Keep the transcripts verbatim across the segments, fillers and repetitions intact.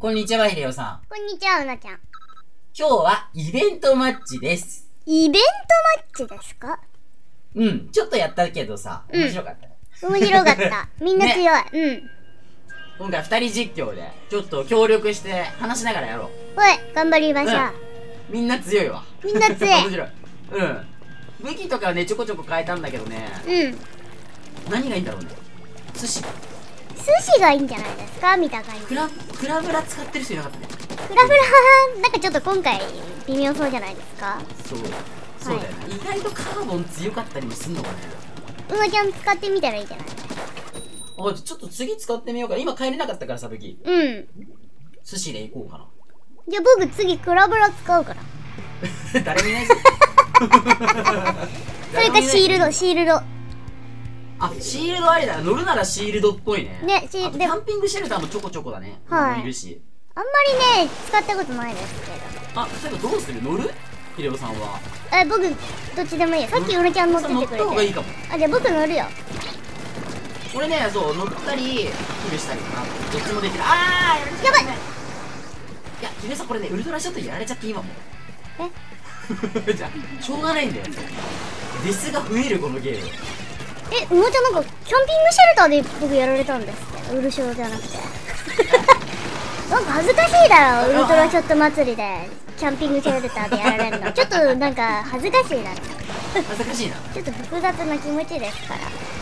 こんにちは、ひでよさん。 こんにちは、うなちゃん。 今日はイベントマッチです。 イベントマッチですか？ うん、ちょっとやったけどさ、面白かったね。 うん、面白かった。みんな強い。ね、うん。 今回二人実況で、ちょっと協力して話しながらやろう。 おい、頑張りましょう。うん、 みんな強いわ。 みんな強い。 面白い。うん。武器とかね、ちょこちょこ変えたんだけどね。 うん。 何がいいんだろうね。寿司。 寿司がいいんじゃないですか、見た感じ。 クラ、クラブラ使ってる人いなかったね。 クラブラ、なんかちょっと今回微妙そうじゃないですか。 そう。そうだよね。はい、意外とカーボン強かったりもすんのかね。 うなちゃん使ってみたらいいじゃない。 あ、ちょっと次使ってみようか。今帰れなかったからさ、武器。 うん。 寿司で行こうかな。 じゃあ僕次クラブラ使うから。 誰もいないぞ。 それかシールド、シールド。 あ、シールドありだ。乗るならシールドっぽいね。 ね、シールド。 キャンピングシェルターもちょこちょこだね。はい。いるし。 あんまりね、使ったことないですけど。 あ、そういえばどうする？乗る？ひでおさんは。 え、僕、どっちでもいいよ。さっきうなちゃん乗っててくれて。 乗った方がいいかも。 あ、じゃあ僕乗るよ。 俺ね、そう、乗ったり、キルしたりかな。どっちもできる。あー、 やばい。 いや、ひでさんこれね、ウルトラショットやられちゃって今も。えじゃあ、しょうがないんだよ。デスが増えるこのゲーム。 え、うなちゃんなんか、キャンピングシェルターで僕やられたんですって。ウルショーじゃなくて。なんか恥ずかしいだろ、ウルトラショット祭りで。キャンピングシェルターでやられるの。ちょっとなんか恥ずかしいな。 恥ずかしいな。 ちょっと複雑な気持ちですから。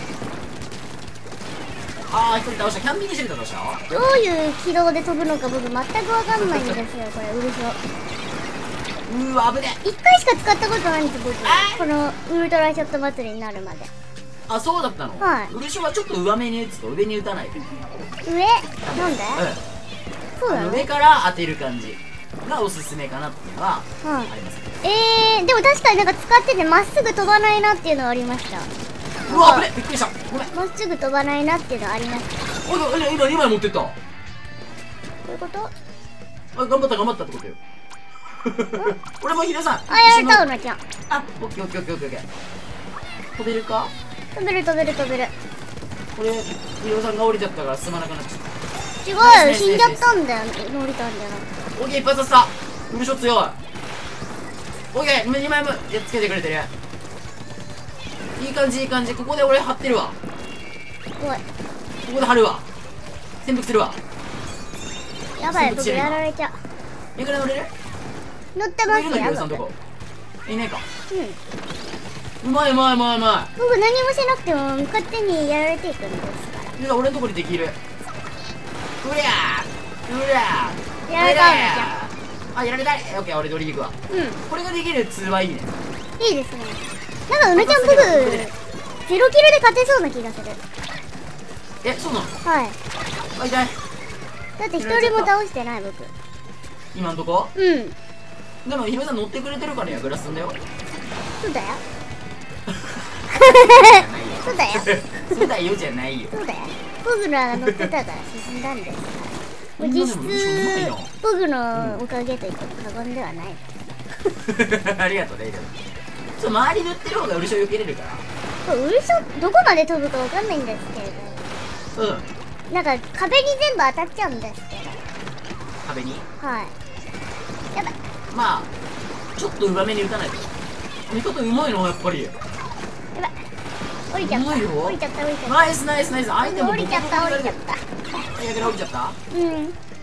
あー、一人倒した。キャンピングシェルター倒した。 どういう軌道で飛ぶのか僕全くわかんないんですよ、これ、ウルショー。 うーわ、危ね。 一回しか使ったことないんです僕。このウルトラショット祭りになるまで。 あ、そうだったの。はい。ウルショーはちょっと上目に打つと上に打たないと。 上なんで？うん。そうだね。 上から当てる感じがおすすめかなっていうのはありますね。 えー、でも確かになんか使っててまっすぐ飛ばないなっていうのはありました。 うわ、危ね、びっくりした。ごめん。 まっすぐ飛ばないなっていうのはありました。 おい、今にまい持ってった。どういうこと？ あ、頑張った頑張ったってことよ。俺もひでさん。 あ、やられた、うなちゃん。 あ、オッケーオッケーオッケーオッケー。飛べるか？ 飛べる飛べる飛べる。 これ、ひでさんが降りちゃったから進まなくなっちゃった。 違うよ、死んじゃったんだよ、降りたんじゃなくて。 オッケー、一発刺した。ウルショ強い。オッケー、にまいもやっつけてくれてる。いい感じいい感じ。ここで俺張ってるわ。 おい、 ここで張るわ。潜伏するわ。 やばい、僕やられちゃう。 いくら乗れる？ 乗ってますよ。 いるの？どこ？いねえか。 うん。 うまいうまいうまいうまい。 僕何もしなくても勝手にやられていくんですから。 じゃあ俺のところにできる。うりゃーうりゃーやられたんじゃん。あ、やられたい。オッケー、俺乗りに行くわ。うん。これができる通はいいね。 いいですね。なんかうなちゃん僕ゼロキルで勝てそうな気がする。 え、そうなの？ はい。 あ、痛い。 だって一人も倒してない僕。 今んとこ？ うん。 でもひめさん乗ってくれてるから役立つんだよ。 そうだよ。そうだよ。 そうだよじゃないよ。 そうだよ。僕らが乗ってたから進んだんですから。実質僕のおかげと言っても過言ではない。 ありがとうね。ちょっと周り塗ってる方がウルショ避けれるから。 ウルショどこまで飛ぶかわかんないんですけれど。うん。なんか壁に全部当たっちゃうんですけど。 壁に？ はい。やばい。 まあちょっと上目に打たないと。味方うまいのやっぱり。 やばい。降りちゃった。降りちゃった降りちゃった。 ナイスナイスナイス。相手も降りちゃった降りちゃった。 やけど降りちゃった。 うん。あ、やばい。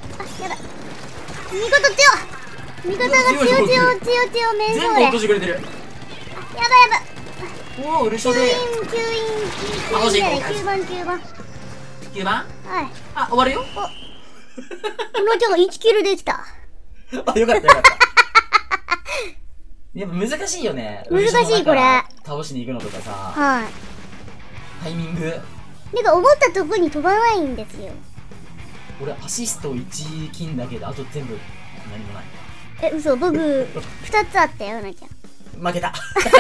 味方強っ。味方が強強強強強面相で。 全部落としてくれてる。 やばいやばい。 おお、ウルショで。 吸引吸引吸引きゅうばんきゅうばん。 きゅうばん？はい。あ、終わるよ。お。 このちゃんがいちキルできた。 あ、よかったよかった。やっぱ難しいよね。 難しいこれ。 倒しに行くのとかさ。 はい。 タイミング。 なんか思ったとこに飛ばないんですよ。 俺アシストいち金だけであと全部何もない。 え、嘘、僕ふたつあったよ、なちゃん。 負けた。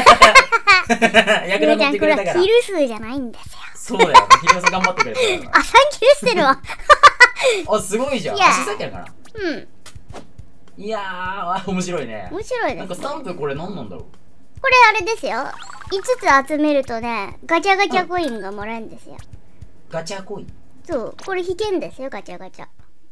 役立ってくれたから。キル数じゃないんですよ。 そうだよ。ひろさん頑張ってくれたから。 あ、さんキルしてるわ。 あ、すごいじゃん。足さっきやから。 うん。 いやー、面白いね。 面白いです。 なんかスタンプこれ何なんだろう。 これあれですよ。いつつ集めるとね、ガチャガチャコインがもらえるんですよ。 ガチャコイン？ そう、これ引けんですよ、ガチャガチャ。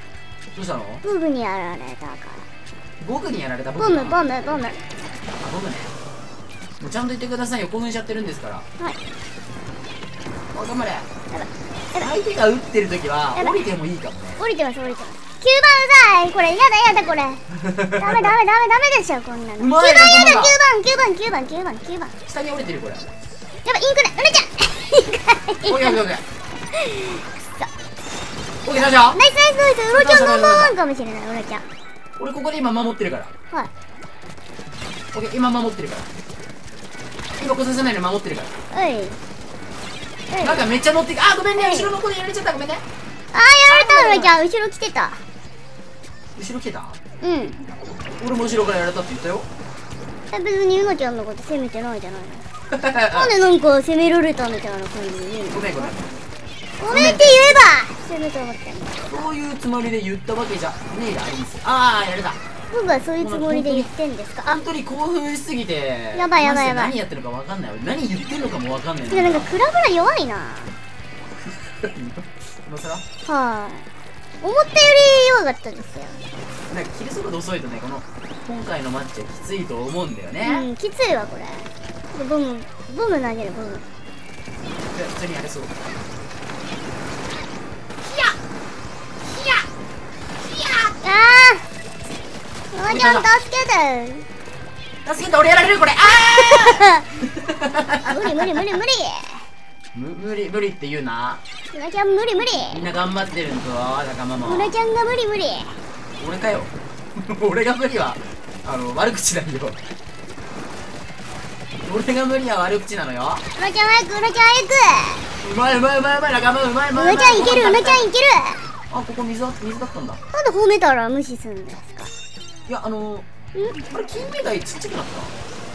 どうしたの？ ボブにやられたから。 僕にやられた。僕ボムがボムボム。 あ、ボムね。 もうちゃんと言ってくださいよ。興奮しちゃってるんですから。 はい。 お、頑張れ。 やばい。やばい。 相手が打ってる時はやばい降りてもいいかもね。 降りてます、降りてます。きゅうばんうざい。これ、やだやだ、これ。ダメダメダメダメでしょ、こんなの。 うまいねきゅうばんやだ、 このきゅうばん、きゅうばん、きゅうばん、きゅうばん、きゅうばん。 下に降りてるこれ。 やばい、インクだ、うれちゃん。インクだ。 オッケーオッケーオッケー。 くオッケー、大丈夫。 ナイスナイスナイス。うろちゃんナンバーワンかもしれない、うろちゃん。 俺ここで今守ってるから。 はい。 オッケー、今守ってるから。今こさせないの守ってるかおい。 ら。なんかめっちゃ乗っていく。あ、ごめんね、後ろの子でやられちゃった、ごめんね。 あー、やられた、うろちゃん。後ろ来てた。 後ろ来てた？ うん。 俺も後ろからやられたって言ったよ。 え、別にうのちゃんのこと責めてないじゃないの。なんでなんか責められたみたいな感じで言うの。 ごめんごめん。 ごめんって言えば責めて思ってんの。 そういうつもりで言ったわけじゃねえだ、あります。あー、やれた。 僕はそういうつもりで言ってんですか。あ、 本当に興奮しすぎて、 やばいやばいやばいマジで何やってるのかわかんない。俺何言ってんのかもわかんない。 いや、なんかクラブラ弱いな。 今更はい。思ったより弱かったですよ。 なんか切り速度遅いとね、この今回のマッチはきついと思うんだようね。 ん、きついわこれ。でボムボム投げるボム。 で普通にやれそう。 ああ、マちゃん助けて。 助けて、俺やられるこれ。あ無理無理無理無理。 む無理無理って言うな。 マちゃん無理無理。 みんな頑張ってるんぞ、仲間も。 マちゃんが無理無理。 俺かよ。俺が無理はあの悪口だよ。俺が無理は悪口なのよ。 マちゃん早く、マちゃん早く。 うまいうまいうまいうまい、仲間うまいうまい。 マちゃんいける、マちゃんいける。 あ、ここ水だ水だったんだ。 なんで褒めたら無視するんですか。 いや、あのんあれ金目鯛ちっちゃくなった。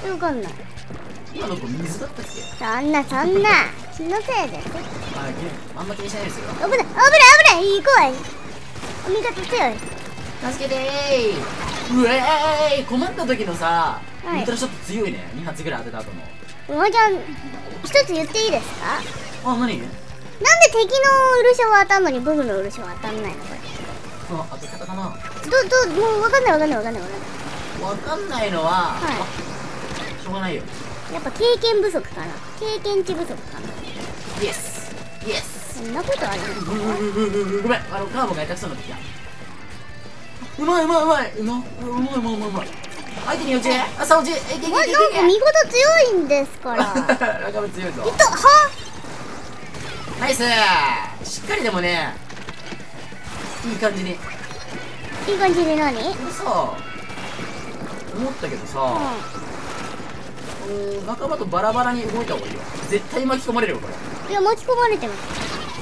わかんない。 今の子水だったっけ。 そんなそんな気のせいです。 あ、あんま気にしないですよ。 危ない危ない危ないいい怖い。お味方強い。 助けてー。うえーい、困った時のさ、 はいウルトラショット強いね。に発ぐらい当てた後の。 マちゃん一つ言っていいですか。 あ、何？ なんで敵の漆は当たんのに僕の漆は当たんないのこれ。 あ、当て方かな。 どどもうわかんないわかんないわかんないわかんない。 わかんないのは、 はあ、しょうがないよ。 やっぱ経験不足かな。経験値不足かな。 イエスイエス。 そんなことあるううごめん、あのカーボンが下手くそになってきた。うまいうまいうまいうまいうまいうまいうまいうまい。相手に落ちね。あ、さ落ち。え、けけけけけ。 なんか見事強いんですから。 仲間強いぞ。 いったは。 ナイス。しっかりでもね、いい感じに。 いい感じで何？うん。 これさ、思ったけどさ、あの仲間とバラバラに動いた方がいいよ。絶対巻き込まれるよこれ。 いや巻き込まれてます。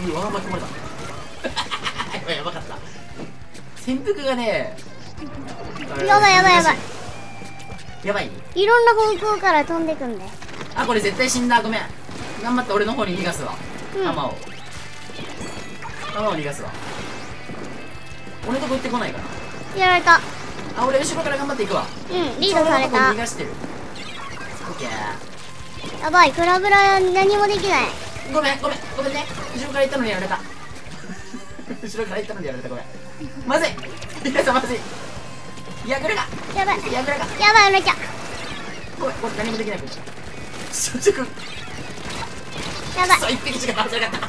うわ、巻き込まれた。やばい、やばかった。潜伏がね、 やばいやばいやばい。 やばい。 いろんな方向から飛んでくんです。 あ、これ絶対死んだ。ごめん。頑張って俺の方に逃がすわ。 うん弾を。弾を逃がすわ。俺のとこ行ってこないかな。 やられた。 あ、俺後ろから頑張っていくわ。 うん、リードされ俺のとこた逃。がしてる。オッケー。 やばい、クラブラ何もできない。 ごめんごめんごめんね。後ろから行ったのにやられた。後ろから行ったのにやられた。ごめん。まずい。皆さんまずい。ヤグラが。 やばい、 ヤグラが。 やばい、うなちゃん。 ごめん、これ何もできない。正直。 やばい。 そう、一匹しか倒せなかった。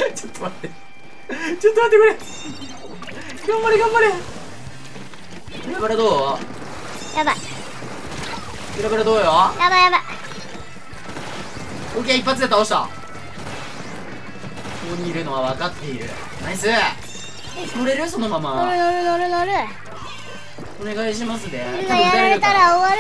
ちょっと待って。ちょっと待ってくれ。頑張れ頑張れ。ヤグラどう？ やばい。 ヤグラどうよ？ やばいやばい。 オッケー、一発で倒した。ここにいるのは分かっている。ナイス。乗れる？そのまま乗る乗る乗る乗る。 お願いしますね。 俺がやられたら終わる。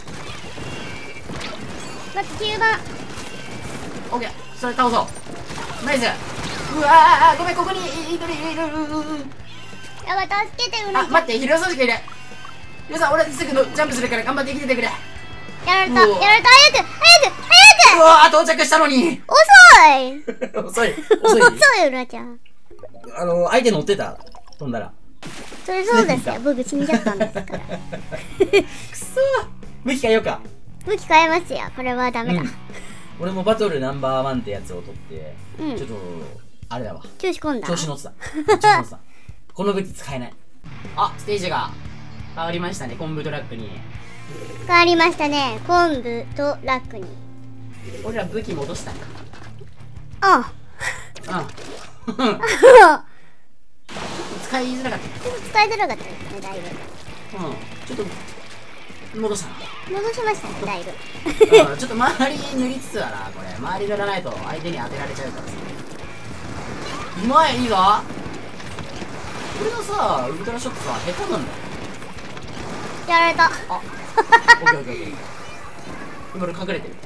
待って、きゅうばん。 オッケー、それ倒そう。ナイス。うわー、ごめん、ここにいるいる。 やばい、助けて、うなあ、 ちゃん。 待って、ヒロソシがいる。ヒロさん、俺すぐのジャンプするから頑張って生きててくれ。 やられた、やうわられた、早く、早く、早うわー、到着したのに。 く。遅い。 遅い遅い。 遅い、うなちゃん。 あの、相手乗ってた。飛んだら。 それそうですよ。僕死んじゃったんですから。 くそー。武器変えようか。 武器変えますよ。これはダメだ。 うん、俺もバトルナンバーワンってやつを取って、 うん、 ちょっとあれだわ。 調子込んだ。 調子乗ってた。調子乗ってた。この武器使えない。あ、ステージが変わりましたね。コンブトラックに。 変わりましたね。昆布とラックに。 俺ら武器戻したんか。 あうん。使いづらかった。 ちょっと使いづらかったですね、だいぶ。 うん。ちょっと、戻したな。 戻しましたね、だいぶ。 うん、ちょっと周り塗りつつだな、これ。周り塗らないと相手に当てられちゃうからさ。うまい、いいぞ。俺のさ、ウルトラショットさ、下手なんだよ。 やられた。 あ、オッケーオッケーオッケー。今俺隠れてる。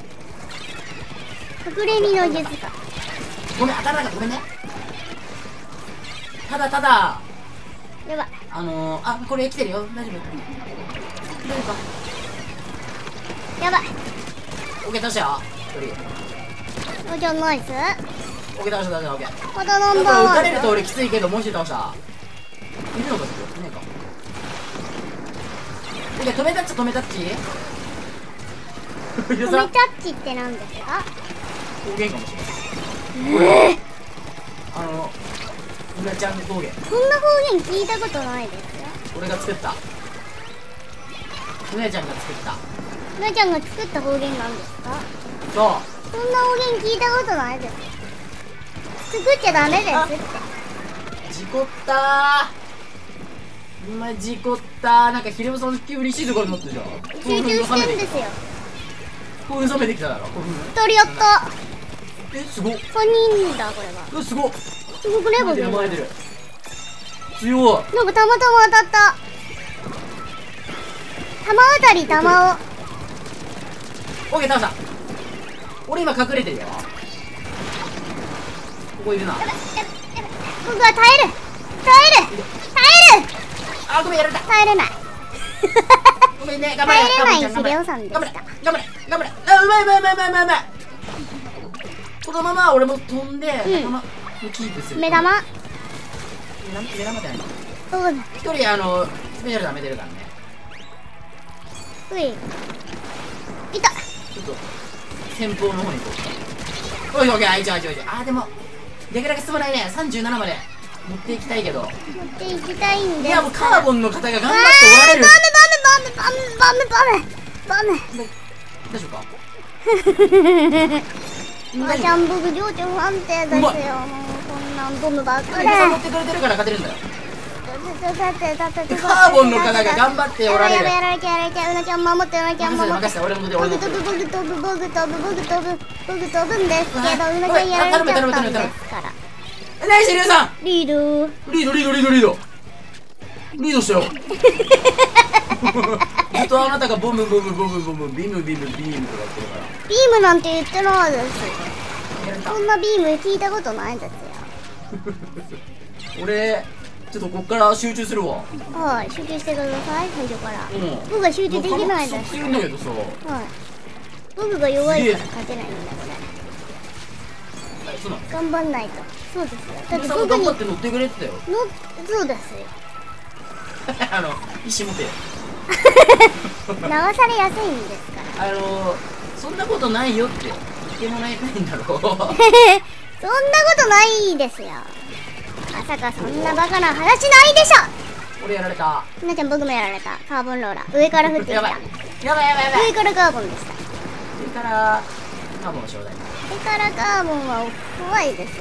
隠れ身の術か。 ごめん、当たらなかった。ごめんね。ただただ、 やばい。 あのー、あ、これ来てるよ。大丈夫大丈夫か。 やばい。 オッケー、倒したよ。一人。 おじゃナイス。 オッケー、倒した、倒した、オッケー。 またナンこれバーワン。 撃たれると俺きついけど、もう一人倒した。いるのか、いねえか。オッケー、止めたっちゃ止めたっち止めタッチって何ですか？ 方言かもしれない。 ええあの、うなちゃん方言。 そんな方言聞いたことないですよ。 俺が作った。うなちゃんが作った。 なちゃんが作った方言なんですか？ そそんな方言聞いたことないです。作っちゃダメですって。 う。事故ったー。お前事故ったー。なんかヒレムさん急に静かになったじゃん。 集中してんですよ。 興奮冷めてきただろ。 一人やった。 え、すごっ。 さんにんだこれは。 うわ、すごっ。 すごくね僕。 前出る前出る。強い。 なんかたまたま当たった。玉当たり玉を。 オッケー、倒した。俺今隠れてるよ。ここいるな。 僕は耐える耐える耐える。 あ、ごめん、やられた。 耐えれない。 ごめんね、頑張れ。 耐えれない頑張れヒデオさんでした。 頑張れ、頑張れ、頑張れ。あ、うまいうまいうまいうまいうまいうまい。このまま俺も飛んで、 うんこのままキープする。 目玉。 目玉目玉じゃないの。 そうだ。 一人あのスペシャルダメ出るからね。 うい。いた。 ちょっと先方の方に行こう。おい、オッケー、あいちょいちょいちょい。あ、でもレベルが進まないね。さんじゅうななまで持っていきたいけど。 持っていきたいんで。 いや、もうカーボンの方が頑張っておられる。 ダメダメダメダメダメダメダメ。 大丈夫か。 あちゃん僕情緒不安定ですよ。もうこんなんボムばっかり。 持ってくれてるから勝てるんだよ。 だってだってカーボンの方が頑張っておられる。 やばいやばいやられちゃうやられちゃう。うなちゃん守ってうなちゃん守って。 任せて、俺も出る、俺も出る。 僕飛ぶ僕飛ぶ僕飛ぶ僕飛ぶ僕飛ぶんですけどうなちゃんやられちゃったんですから。 ナイスリュウさん。 リードリードリードリードリードリードしたよ。ずっとあなたがボムボムボムボムビムビムビームとか言ってるから。 ビームなんて言ってないです。 やられた。 そんなビーム聞いたことないですよ。 俺ちょっとこっから集中するわ。 はい、集中してください最初から。 うん僕は集中できないです。 強いんだけどさ。 はい。僕が弱いから勝てないんだこれ。 え、そうなの。 頑張んないと。そうですよ。だってさん僕にのが頑張って乗ってくれてたよ。 そうですよ。 あの石持て。 流されやすいんですから。 あのそんなことないよって言ってもらいたいんだろう。 そんなことないですよ。まさかそんなバカな話ないでしょ。 俺やられた。 ひなちゃん僕もやられた。カーボンローラー上から降ってきた。 やばいやばいやばいやばい。 上からカーボンでした。 上からカーボンちょうだい。 上からカーボンは怖いです。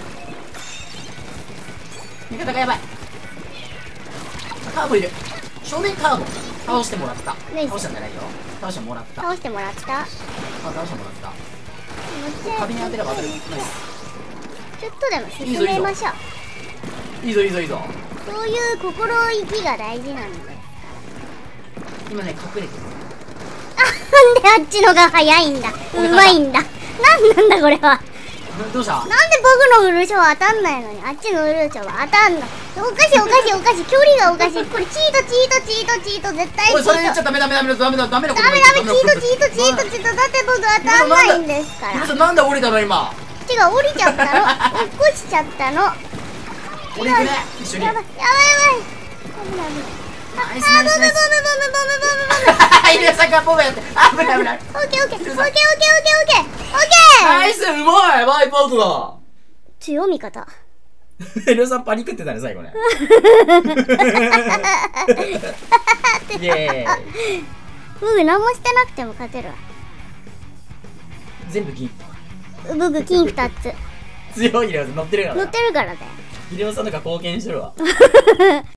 味方がやばい。カーボンいる。正面カーボン倒してもらった。 ナイス倒したんじゃないよ。倒してもらった。あ、 倒してもらった。 倒してもらった。壁に当てれば当たる。ナイス。 ちょっとでも進めましょう。 いいぞいいぞいいぞ。 そういう心意気が大事なんで。 今ね隠れてる。 あ、なんであっちのが早いんだ。うまいんだ。なんなんだこれは。 どうした。 なんで僕のウルショは当たんないのにあっちのウルショは当たんの。おかしいおかしいおかしい。距離がおかしい。これチートチートチートチート絶対チート。 おい、それ言っちゃダメダメダメダメダメダメだ。 ダメダメチートチートチートチート。だって僕当たんないんですから。 皆さんなんで降りたの今。 違う降りちゃったの。落っこしちゃったの。 降りてね一緒に。 やばいやばいやばい。危ない危ない。 ナイスあ、ボムボムボムボムボムナイスナイス。イルヤさんがボムやって。危ない危ない。 ボム。オッケーオッケーオッケーオッケーオッケーオッケーオッケー。 ナイスうまいワイプアウトだ。 強味方。 イルヤさんパニックってたね最後ね。イエーイ。 僕何もしてなくても勝てるわ。 全部銀。 僕金ふたつ強いよ、乗ってるから。 乗ってるからだよ。 秀夫さんとか貢献してるわ。